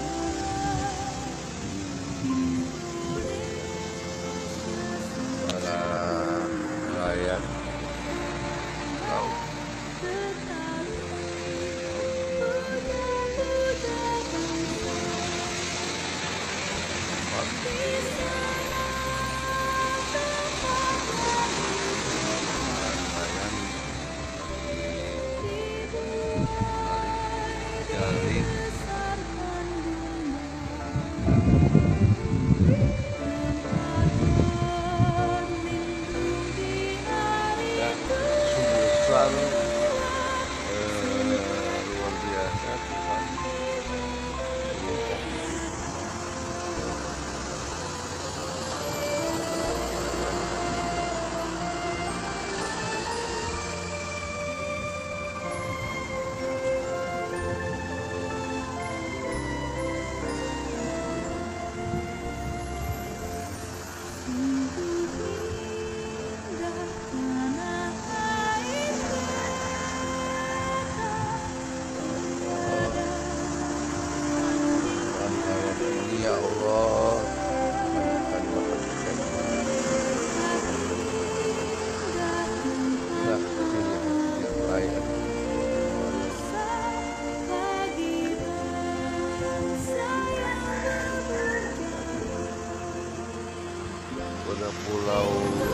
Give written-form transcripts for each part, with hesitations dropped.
Selatan, para nelayan laut. Jaring dan sungguh selalu luar biasa Tuhan. Ya Allah, banyakkan berkat yang layak. Pada pulau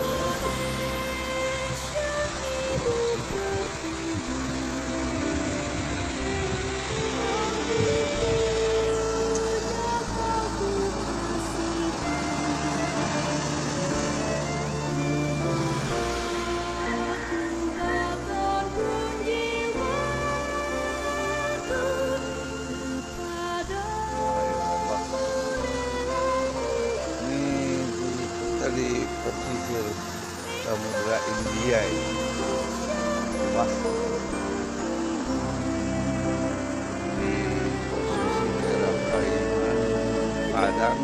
di pesisir Samudra India ini, pas di posisi daerah Pariaman, Padang.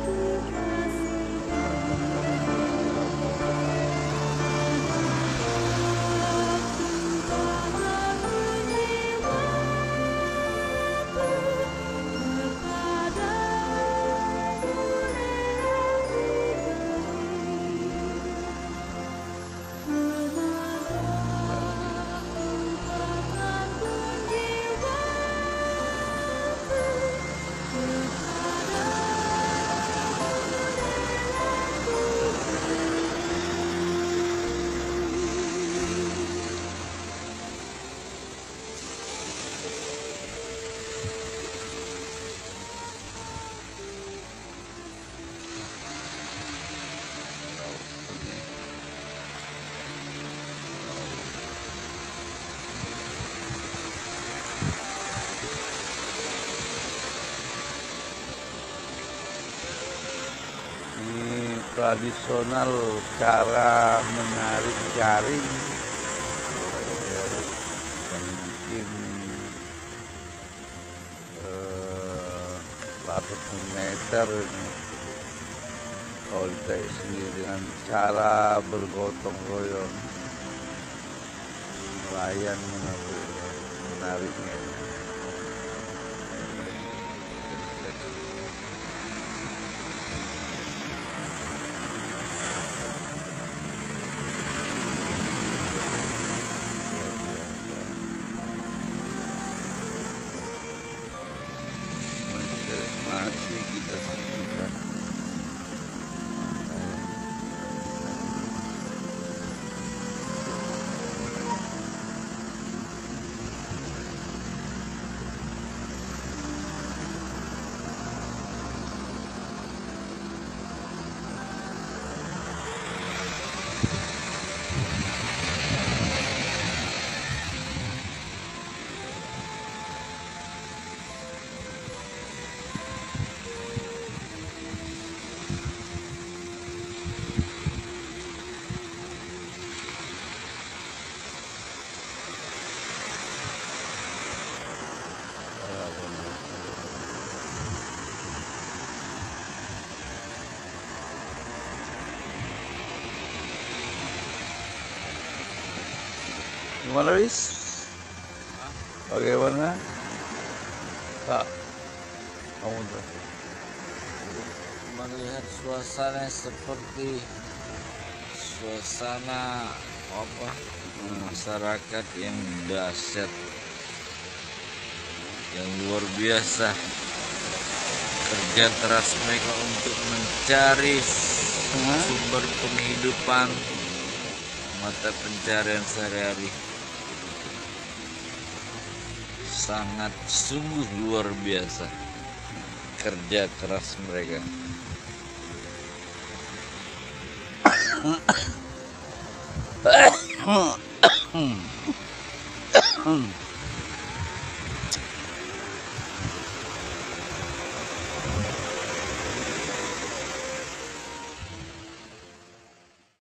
Tradisional cara menarik jaring yang mungkin ratusan meter ini. Kalau kita sendiri dengan cara bergotong royong nelayan menariknya. Masih kita saksikan Gimana, Wis? Bagaimana? Pak? kamu tuh. Melihat suasana seperti suasana apa masyarakat yang dahsyat, yang luar biasa, kerja keras mereka untuk mencari sumber penghidupan, mata pencarian sehari-hari. Sangat sungguh luar biasa kerja keras mereka.